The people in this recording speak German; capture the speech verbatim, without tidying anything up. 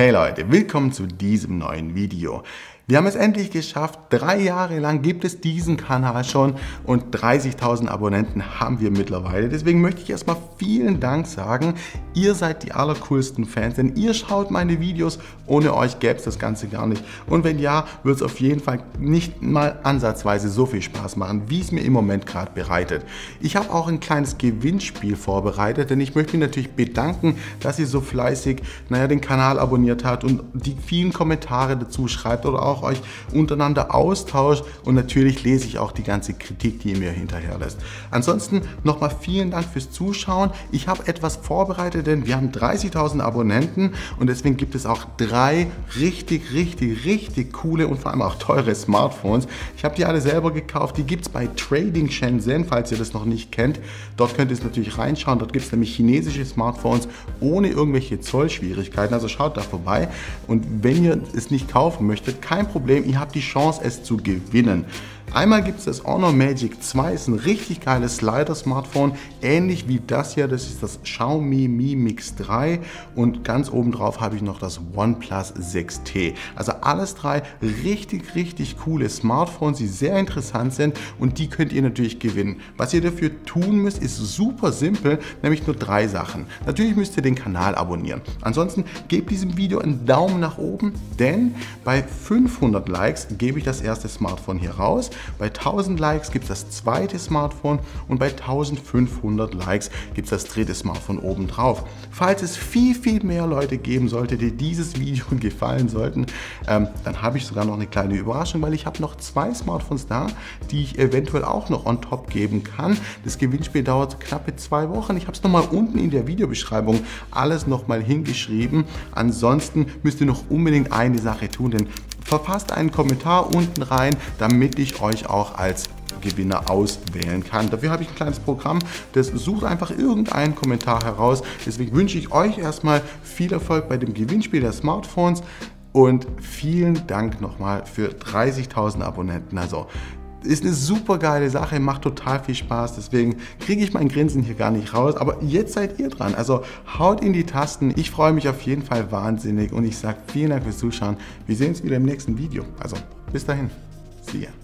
Hey Leute, willkommen zu diesem neuen Video. Wir haben es endlich geschafft, drei Jahre lang gibt es diesen Kanal schon und dreißigtausend Abonnenten haben wir mittlerweile. Deswegen möchte ich erstmal vielen Dank sagen. Ihr seid die allercoolsten Fans, denn ihr schaut meine Videos. Ohne euch gäbe es das Ganze gar nicht. Und wenn ja, wird es auf jeden Fall nicht mal ansatzweise so viel Spaß machen, wie es mir im Moment gerade bereitet. Ich habe auch ein kleines Gewinnspiel vorbereitet, denn ich möchte mich natürlich bedanken, dass ihr so fleißig naja, den Kanal abonniert habt und die vielen Kommentare dazu schreibt oder auch euch untereinander austauscht, und natürlich lese ich auch die ganze Kritik, die ihr mir hinterherlässt. Ansonsten nochmal vielen Dank fürs Zuschauen. Ich habe etwas vorbereitet, denn wir haben dreißigtausend Abonnenten und deswegen gibt es auch drei richtig, richtig, richtig coole und vor allem auch teure Smartphones. Ich habe die alle selber gekauft. Die gibt es bei Trading Shenzhen, falls ihr das noch nicht kennt. Dort könnt ihr es natürlich reinschauen. Dort gibt es nämlich chinesische Smartphones ohne irgendwelche Zollschwierigkeiten. Also schaut da vorbei, und wenn ihr es nicht kaufen möchtet, kein Problem, ihr habt die Chance, es zu gewinnen. Einmal gibt es das Honor Magic zwei, ist ein richtig geiles Slider-Smartphone, ähnlich wie das hier, das ist das Xiaomi Mi Mix drei, und ganz oben drauf habe ich noch das OnePlus sechs T. Also alles drei richtig, richtig coole Smartphones, die sehr interessant sind, und die könnt ihr natürlich gewinnen. Was ihr dafür tun müsst, ist super simpel, nämlich nur drei Sachen. Natürlich müsst ihr den Kanal abonnieren. Ansonsten gebt diesem Video einen Daumen nach oben, denn bei fünfhundert Likes gebe ich das erste Smartphone hier raus. Bei tausend Likes gibt es das zweite Smartphone und bei eintausendfünfhundert Likes gibt es das dritte Smartphone oben drauf. Falls es viel, viel mehr Leute geben sollte, die dieses Video gefallen sollten, ähm, dann habe ich sogar noch eine kleine Überraschung, weil ich habe noch zwei Smartphones da, die ich eventuell auch noch on top geben kann. Das Gewinnspiel dauert knappe zwei Wochen. Ich habe es nochmal unten in der Videobeschreibung alles nochmal hingeschrieben. Ansonsten müsst ihr noch unbedingt eine Sache tun, denn verfasst einen Kommentar unten rein, damit ich euch auch als Gewinner auswählen kann. Dafür habe ich ein kleines Programm, das sucht einfach irgendeinen Kommentar heraus. Deswegen wünsche ich euch erstmal viel Erfolg bei dem Gewinnspiel der Smartphones und vielen Dank nochmal für dreißigtausend Abonnenten. Also ist eine super geile Sache, macht total viel Spaß, deswegen kriege ich mein Grinsen hier gar nicht raus, aber jetzt seid ihr dran, also haut in die Tasten, ich freue mich auf jeden Fall wahnsinnig und ich sage vielen Dank fürs Zuschauen, wir sehen uns wieder im nächsten Video, also bis dahin, see ya.